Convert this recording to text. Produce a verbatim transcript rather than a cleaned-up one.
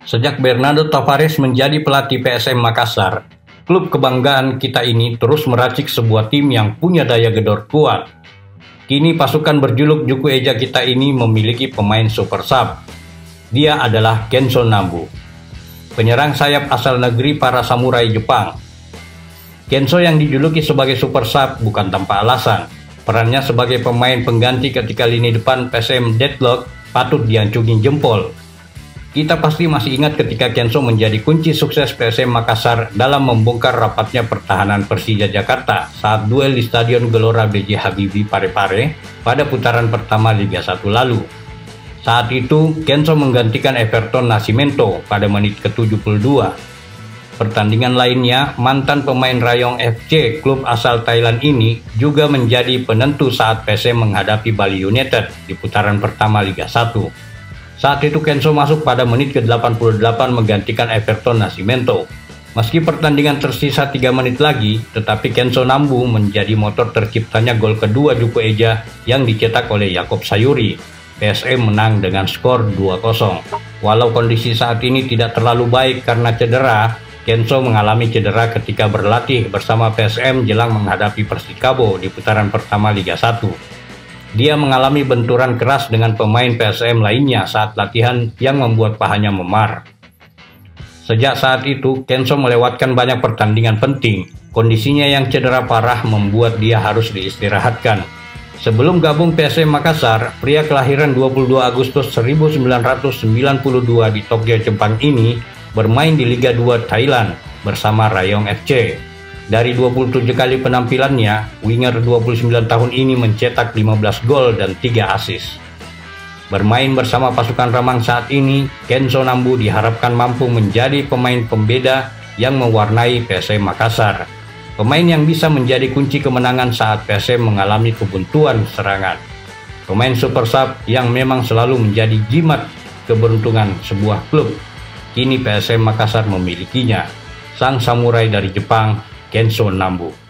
Sejak Bernardo Tavares menjadi pelatih P S M Makassar, klub kebanggaan kita ini terus meracik sebuah tim yang punya daya gedor kuat. Kini pasukan berjuluk Juku Eja kita ini memiliki pemain super sub. Dia adalah Kenzo Nambu, penyerang sayap asal negeri para samurai Jepang. Kenzo yang dijuluki sebagai super sub bukan tanpa alasan. Perannya sebagai pemain pengganti ketika lini depan P S M deadlock patut diacungi jempol. Kita pasti masih ingat ketika Kenzo menjadi kunci sukses P S M Makassar dalam membongkar rapatnya pertahanan Persija Jakarta saat duel di Stadion Gelora B J Habibie Parepare pada putaran pertama Liga satu lalu. Saat itu, Kenzo menggantikan Everton Nascimento pada menit ke tujuh puluh dua. Pertandingan lainnya, mantan pemain Rayong F C, klub asal Thailand ini, juga menjadi penentu saat P S M menghadapi Bali United di putaran pertama Liga satu. Saat itu Kenzo masuk pada menit ke delapan puluh delapan menggantikan Everton Nascimento. Meski pertandingan tersisa tiga menit lagi, tetapi Kenzo Nambu menjadi motor terciptanya gol kedua Juku Eja yang dicetak oleh Yakob Sayuri. P S M menang dengan skor dua kosong. Walau kondisi saat ini tidak terlalu baik karena cedera, Kenzo mengalami cedera ketika berlatih bersama P S M jelang menghadapi Persikabo di putaran pertama Liga satu. Dia mengalami benturan keras dengan pemain P S M lainnya saat latihan yang membuat pahanya memar. Sejak saat itu, Kenzo melewatkan banyak pertandingan penting. Kondisinya yang cedera parah membuat dia harus diistirahatkan. Sebelum gabung P S M Makassar, pria kelahiran dua puluh dua Agustus seribu sembilan ratus sembilan puluh dua di Tokyo, Jepang ini bermain di Liga dua Thailand bersama Rayong F C. Dari dua puluh tujuh kali penampilannya, winger dua puluh sembilan tahun ini mencetak lima belas gol dan tiga assist. Bermain bersama pasukan Ramang saat ini, Kenzo Nambu diharapkan mampu menjadi pemain pembeda yang mewarnai P S M Makassar. Pemain yang bisa menjadi kunci kemenangan saat P S M mengalami kebuntuan serangan. Pemain super sub yang memang selalu menjadi jimat keberuntungan sebuah klub. Kini P S M Makassar memilikinya. Sang samurai dari Jepang, Kenzo Nambu.